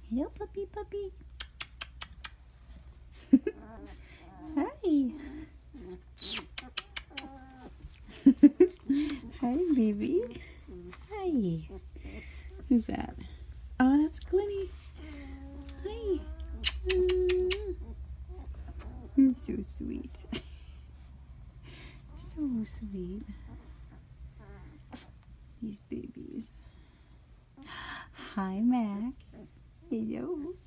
Hello, puppy, puppy. Hi. Hi, baby. Hi. Who's that? Oh, that's Collie. Hi. So sweet. So sweet. These babies. Hi, Mac. Hello.